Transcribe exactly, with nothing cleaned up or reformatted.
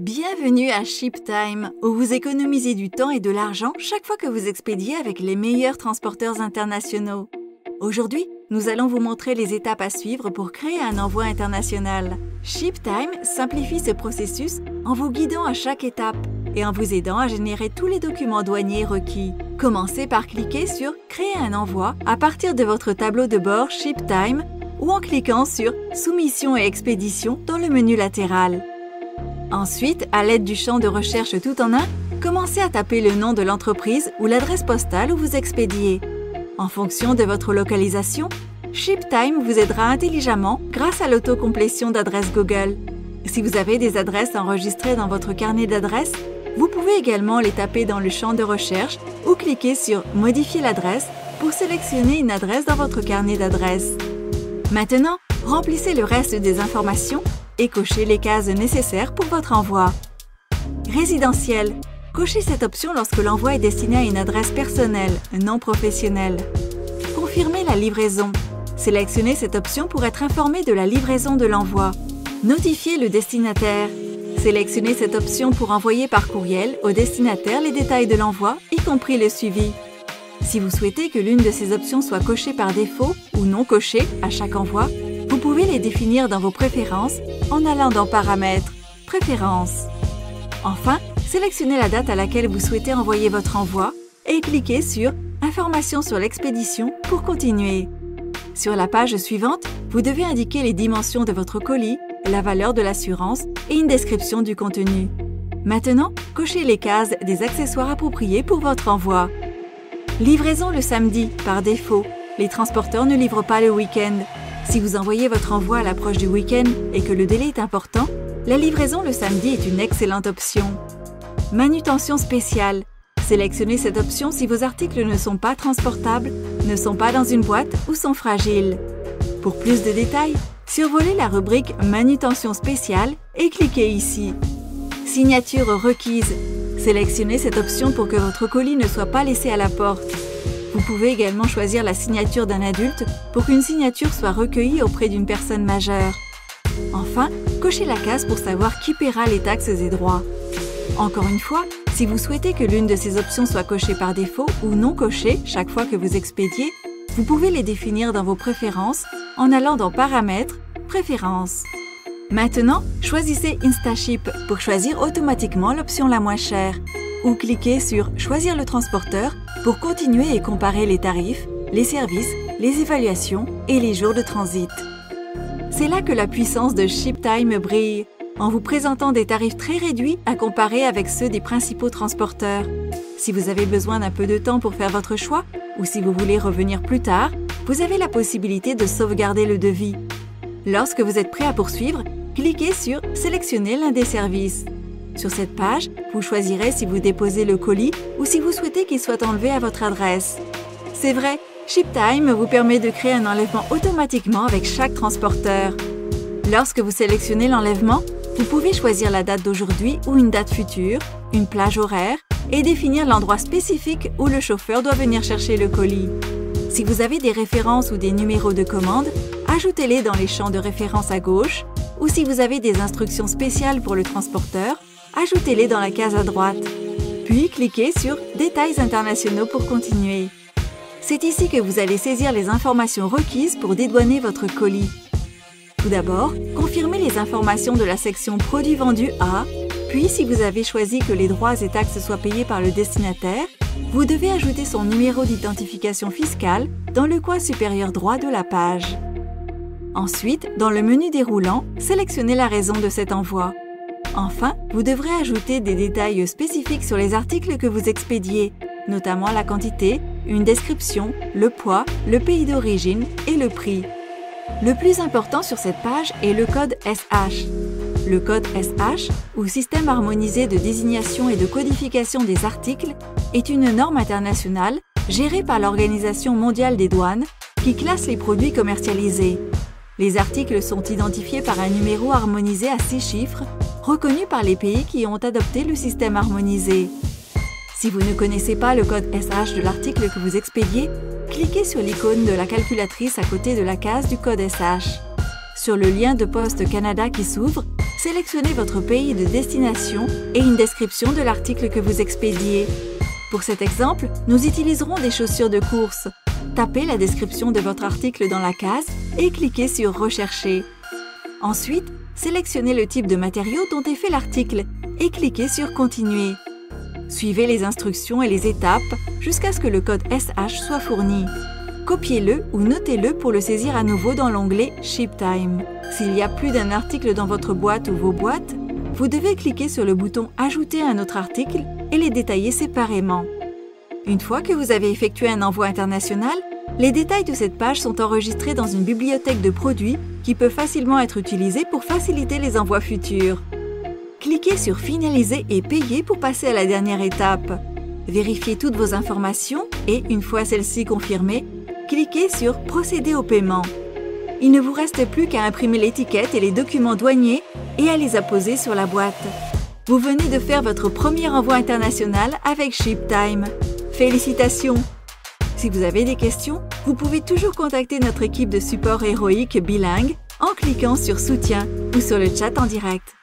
Bienvenue à ShipTime, où vous économisez du temps et de l'argent chaque fois que vous expédiez avec les meilleurs transporteurs internationaux. Aujourd'hui, nous allons vous montrer les étapes à suivre pour créer un envoi international. ShipTime simplifie ce processus en vous guidant à chaque étape et en vous aidant à générer tous les documents douaniers requis. Commencez par cliquer sur « Créer un envoi » à partir de votre tableau de bord ShipTime ou en cliquant sur « Soumission et expédition » dans le menu latéral. Ensuite, à l'aide du champ de recherche tout en un, commencez à taper le nom de l'entreprise ou l'adresse postale où vous expédiez. En fonction de votre localisation, ShipTime vous aidera intelligemment grâce à l'autocomplétion d'adresses Google. Si vous avez des adresses enregistrées dans votre carnet d'adresses, vous pouvez également les taper dans le champ de recherche ou cliquer sur « Modifier l'adresse » pour sélectionner une adresse dans votre carnet d'adresses. Maintenant, remplissez le reste des informations et cochez les cases nécessaires pour votre envoi. Résidentiel. Cochez cette option lorsque l'envoi est destiné à une adresse personnelle, non professionnelle. Confirmez la livraison. Sélectionnez cette option pour être informé de la livraison de l'envoi. Notifiez le destinataire. Sélectionnez cette option pour envoyer par courriel au destinataire les détails de l'envoi, y compris le suivi. Si vous souhaitez que l'une de ces options soit cochée par défaut ou non cochée à chaque envoi, vous pouvez les définir dans vos préférences en allant dans Paramètres, Préférences. Enfin, sélectionnez la date à laquelle vous souhaitez envoyer votre envoi et cliquez sur « Informations sur l'expédition » pour continuer. Sur la page suivante, vous devez indiquer les dimensions de votre colis, la valeur de l'assurance et une description du contenu. Maintenant, cochez les cases des accessoires appropriés pour votre envoi. Livraison le samedi, par défaut. Les transporteurs ne livrent pas le week-end. Si vous envoyez votre envoi à l'approche du week-end et que le délai est important, la livraison le samedi est une excellente option. Manutention spéciale. Sélectionnez cette option si vos articles ne sont pas transportables, ne sont pas dans une boîte ou sont fragiles. Pour plus de détails, survolez la rubrique « Manutention spéciale » et cliquez ici. Signature requise. Sélectionnez cette option pour que votre colis ne soit pas laissé à la porte. Vous pouvez également choisir la signature d'un adulte pour qu'une signature soit recueillie auprès d'une personne majeure. Enfin, cochez la case pour savoir qui paiera les taxes et droits. Encore une fois, si vous souhaitez que l'une de ces options soit cochée par défaut ou non cochée chaque fois que vous expédiez, vous pouvez les définir dans vos préférences en allant dans Paramètres, Préférences. Maintenant, choisissez InstaShip pour choisir automatiquement l'option la moins chère ou cliquez sur « Choisir le transporteur » pour continuer et comparer les tarifs, les services, les évaluations et les jours de transit. C'est là que la puissance de ShipTime brille, en vous présentant des tarifs très réduits à comparer avec ceux des principaux transporteurs. Si vous avez besoin d'un peu de temps pour faire votre choix, ou si vous voulez revenir plus tard, vous avez la possibilité de sauvegarder le devis. Lorsque vous êtes prêt à poursuivre, cliquez sur « Sélectionner l'un des services ». Sur cette page, vous choisirez si vous déposez le colis ou si vous souhaitez qu'il soit enlevé à votre adresse. C'est vrai, ShipTime vous permet de créer un enlèvement automatiquement avec chaque transporteur. Lorsque vous sélectionnez l'enlèvement, vous pouvez choisir la date d'aujourd'hui ou une date future, une plage horaire et définir l'endroit spécifique où le chauffeur doit venir chercher le colis. Si vous avez des références ou des numéros de commande, ajoutez-les dans les champs de référence à gauche ou si vous avez des instructions spéciales pour le transporteur, ajoutez-les dans la case à droite. Puis, cliquez sur « Détails internationaux » pour continuer. C'est ici que vous allez saisir les informations requises pour dédouaner votre colis. Tout d'abord, confirmez les informations de la section « Produits vendus à », puis si vous avez choisi que les droits et taxes soient payés par le destinataire, vous devez ajouter son numéro d'identification fiscale dans le coin supérieur droit de la page. Ensuite, dans le menu déroulant, sélectionnez la raison de cet envoi. Enfin, vous devrez ajouter des détails spécifiques sur les articles que vous expédiez, notamment la quantité, une description, le poids, le pays d'origine et le prix. Le plus important sur cette page est le code S H. Le code S H, ou Système harmonisé de désignation et de codification des articles, est une norme internationale gérée par l'Organisation mondiale des douanes qui classe les produits commercialisés. Les articles sont identifiés par un numéro harmonisé à six chiffres, reconnu par les pays qui ont adopté le système harmonisé. Si vous ne connaissez pas le code S H de l'article que vous expédiez, cliquez sur l'icône de la calculatrice à côté de la case du code S H. Sur le lien de Poste Canada qui s'ouvre, sélectionnez votre pays de destination et une description de l'article que vous expédiez. Pour cet exemple, nous utiliserons des chaussures de course. Tapez la description de votre article dans la case et cliquez sur « Rechercher ». Ensuite, sélectionnez le type de matériau dont est fait l'article et cliquez sur « Continuer ». Suivez les instructions et les étapes jusqu'à ce que le code S H soit fourni. Copiez-le ou notez-le pour le saisir à nouveau dans l'onglet « ShipTime ». S'il y a plus d'un article dans votre boîte ou vos boîtes, vous devez cliquer sur le bouton « Ajouter un autre article » et les détailler séparément. Une fois que vous avez effectué un envoi international, les détails de cette page sont enregistrés dans une bibliothèque de produits qui peut facilement être utilisée pour faciliter les envois futurs. Cliquez sur « Finaliser et payer » pour passer à la dernière étape. Vérifiez toutes vos informations et, une fois celles-ci confirmées, cliquez sur « Procéder au paiement ». Il ne vous reste plus qu'à imprimer l'étiquette et les documents douaniers et à les apposer sur la boîte. Vous venez de faire votre premier envoi international avec ShipTime. Félicitations! Si vous avez des questions, vous pouvez toujours contacter notre équipe de support héroïque bilingue en cliquant sur « Soutien » ou sur le chat en direct.